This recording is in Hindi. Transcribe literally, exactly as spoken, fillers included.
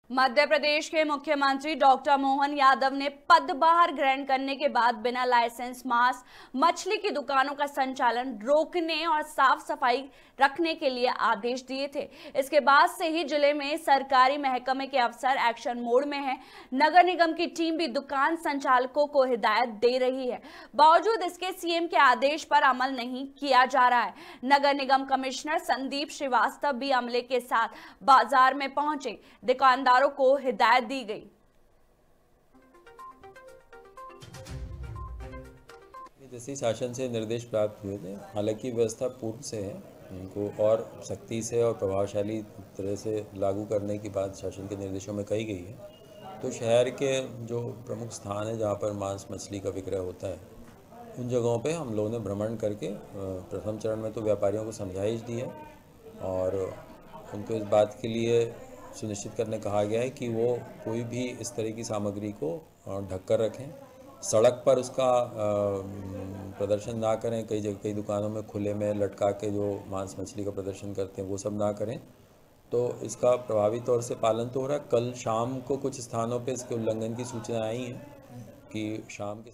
मध्य प्रदेश के मुख्यमंत्री डॉक्टर मोहन यादव ने पदभार ग्रहण करने के बाद बिना लाइसेंस मांस मछली की दुकानों का संचालन रोकने और साफ सफाई रखने के लिए आदेश दिए थे। इसके बाद से ही जिले में सरकारी महकमे के अफसर एक्शन मोड में हैं। नगर निगम की टीम भी दुकान संचालकों को हिदायत दे रही है। बावजूद इसके सीएम के आदेश पर अमल नहीं किया जा रहा है। नगर निगम कमिश्नर संदीप श्रीवास्तव भी अमले के साथ बाजार में पहुंचे। दुकानदार को हिदायत दी गई। जैसे शासन से निर्देश प्राप्त हुए थे, हालांकि व्यवस्था पूर्व से है, इनको और सख्ती से और प्रभावशाली तरह से लागू करने की बात शासन के निर्देशों में कही गई है। तो शहर के जो प्रमुख स्थान है जहां पर मांस मछली का विक्रय होता है, उन जगहों पे हम लोगों ने भ्रमण करके प्रथम चरण में तो व्यापारियों को समझाइश दी है और उनको इस बात के लिए सुनिश्चित करने कहा गया है कि वो कोई भी इस तरह की सामग्री को ढक कर रखें, सड़क पर उसका प्रदर्शन ना करें। कई जगह कई दुकानों में खुले में लटका के जो मांस मछली का प्रदर्शन करते हैं वो सब ना करें। तो इसका प्रभावी तौर से पालन तो हो रहा है। कल शाम को कुछ स्थानों पे इसके उल्लंघन की सूचना आई हैं कि शाम के